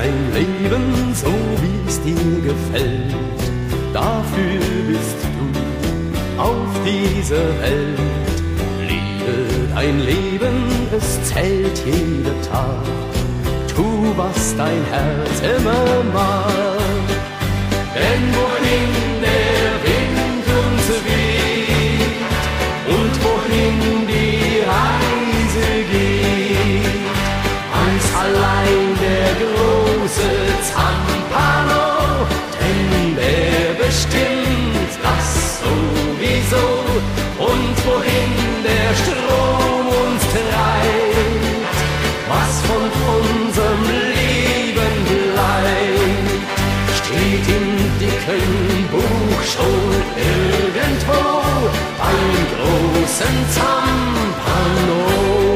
dein Leben so, wie es dir gefällt. Dafür bist du auf dieser Welt. Lebe dein Leben, es zählt jeder Tag. Tu, was dein Herz immer mag. Denn wohin der Wind uns weht und wohin die Reise geht, weiß allein der große Zampano, denn der bestimmt das sowieso. Und wohin der Strom uns treibt, was von unserem Leben bleibt, steht im dicken Buch schon irgendwo beim großen Zampano.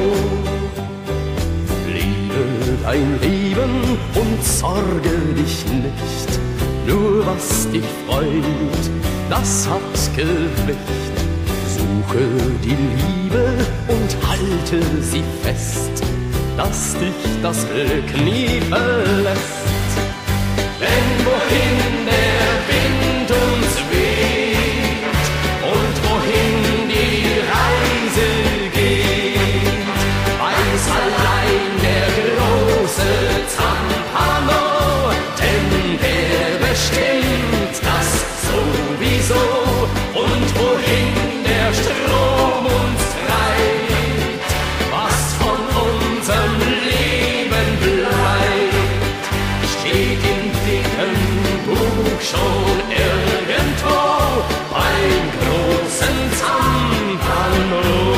Liebe dein Leben und sorge dich nicht, nur was dich freut, das hat Gewicht. Suche die Liebe und halte sie fest, dass dich das Glück nie verlässt. Denn wohin der Wind uns weht und wohin die Reise geht, weiß allein der große Zampano, denn der bestimmt das sowieso. Und wohin der Strom uns treibt, was von unserem Leben bleibt, steht im dicken Buch schon irgendwo beim großen Zampano.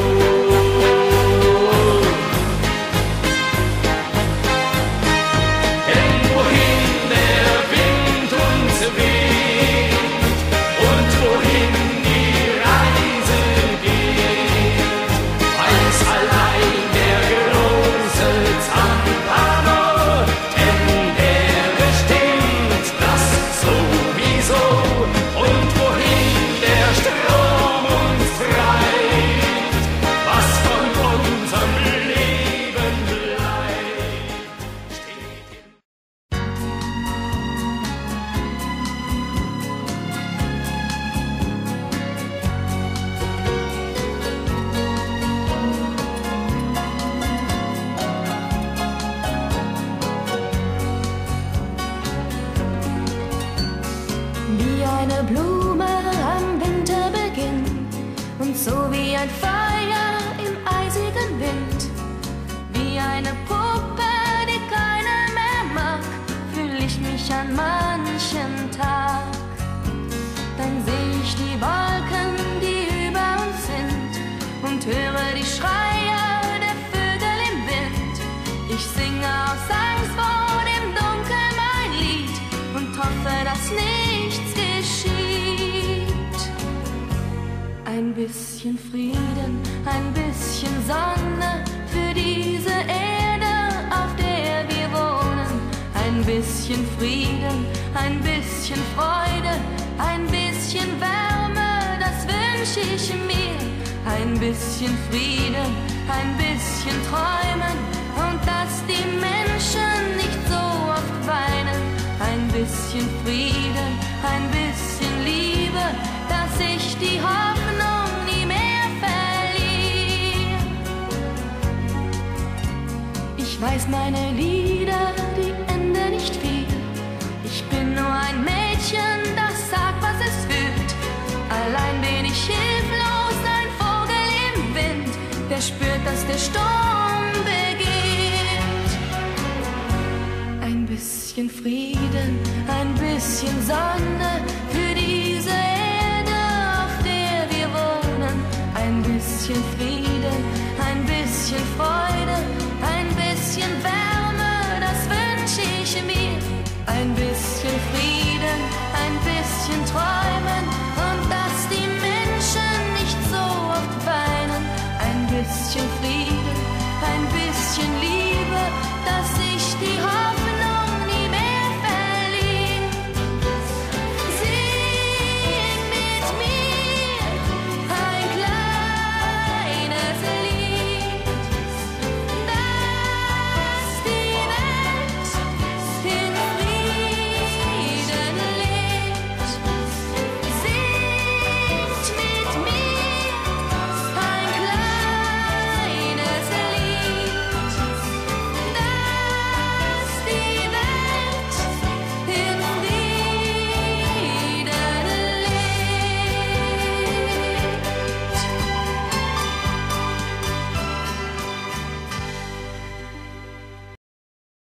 Denn wohin der Wind uns weht und wohin die Reise geht, weiß allein der große Zampano, denn der bestimmt das sowieso. Und wohin der Strom uns treibt, was von unserem Leben bleibt, steht im Wie eine Blume am Winterbeginn und so wie ein Feuer im eisigen Wind. Wie eine Puppe, die keiner mehr mag, fühl ich mich an manchen Tag. Dann seh ich die Wolken, die über uns sind, und höre die Schreie der Vögel im Wind. Ich singe aus Angst vor dem Dunkel mein Lied und hoffe, dass nichts geschieht. Ein bisschen Frieden, ein bisschen Sonne für diese Erde, auf der wir wohnen. Ein bisschen Frieden, ein bisschen Freude, ein bisschen Wärme, das wünsch ich mir. Ein bisschen Frieden, ein bisschen Träumen und dass die Menschen nicht so oft weinen. Ein bisschen Frieden, ein bisschen Liebe, dass ich die Hoffnung nie mehr verliere. Ich weiß, meine Lieder, die enden nicht viel. Ich bin nur ein Mädchen, das sagt, was es fühlt. Allein bin ich hilflos, ein Vogel im Wind, der spürt, dass der Sturm beginnt. Ein bisschen Frieden, ein bisschen Sonne für diese Erde, auf der wir wohnen. Ein bisschen Frieden.